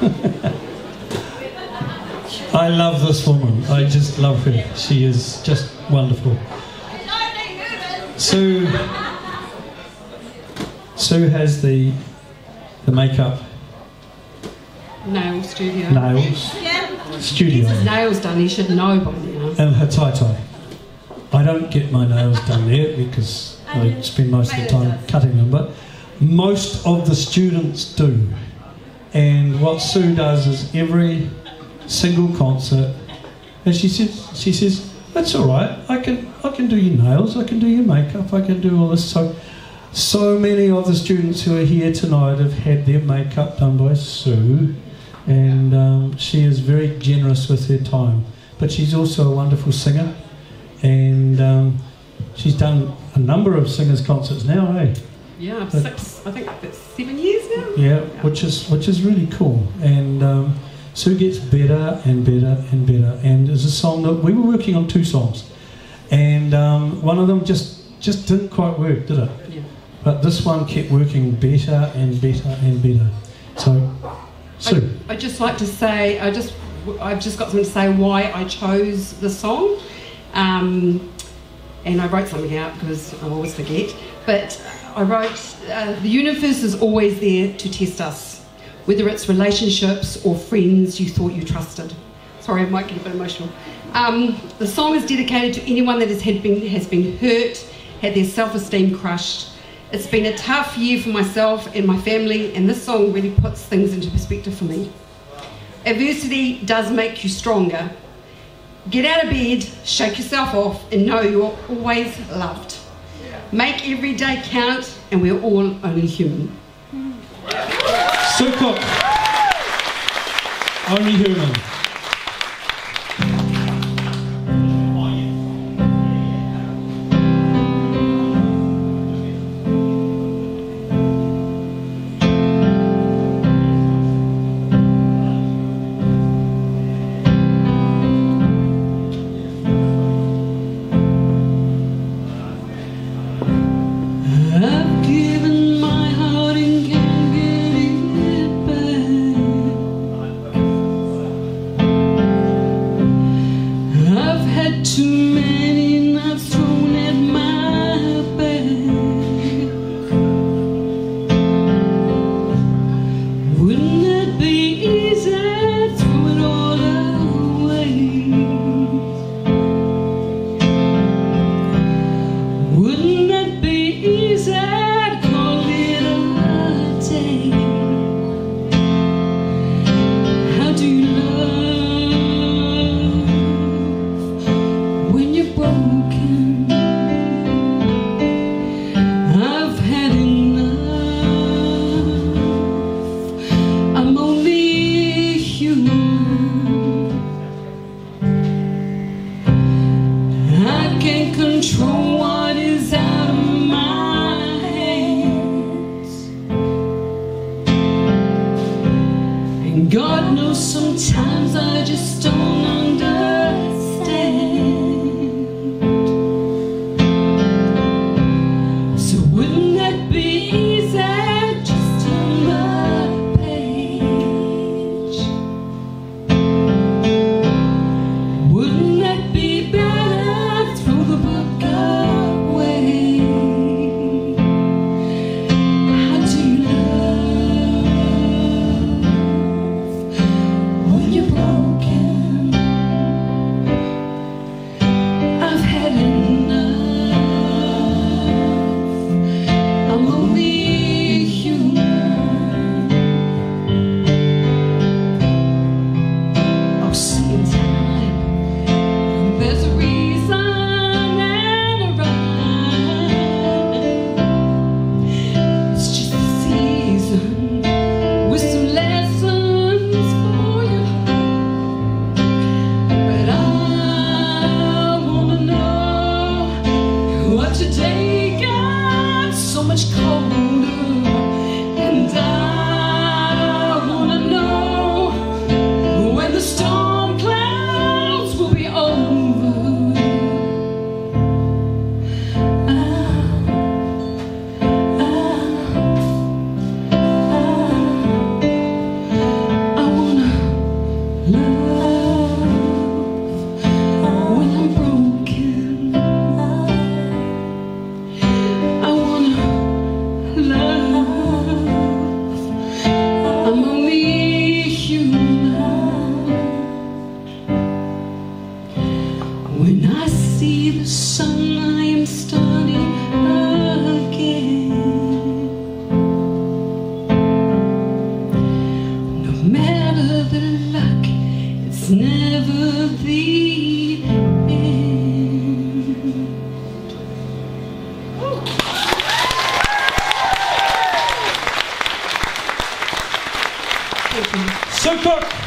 I love this woman. I just love her. She is just wonderful. Sue has the makeup. Nail studio. Nails. Yeah. Studio. His nails done, he should know by now. And her tie-tie. I don't get my nails done there because I spend most of the time cutting them, but most of the students do. And what Sue does is every single concert, and she says, that's all right, I can do your nails, I can do your makeup, I can do all this. So many of the students who are here tonight have had their makeup done by Sue, and she is very generous with her time. But she's also a wonderful singer, and she's done a number of singers' concerts now, eh? Yeah, I think that's 7 years now. Yeah, which is really cool. And Sue gets better and better and better. And there's a song that we were working on 2 songs, and one of them just didn't quite work, did it? Yeah. But this one kept working better and better and better. So, Sue. I'd just like to say, I've just got something to say why I chose the song. And I wrote something out because I always forget. But I wrote, the universe is always there to test us, whether it's relationships or friends you thought you trusted. Sorry, I might get a bit emotional. The song is dedicated to anyone that has been hurt, had their self-esteem crushed. It's been a tough year for myself and my family, and this song really puts things into perspective for me. Adversity does make you stronger. Get out of bed, shake yourself off, and know you're always loved. Make every day count, and we're all only human. Sue Cook, only human. God knows sometimes I just don't understand. Son, I am starting again. No matter the luck, it's never the end. Thank you. Sue Cook.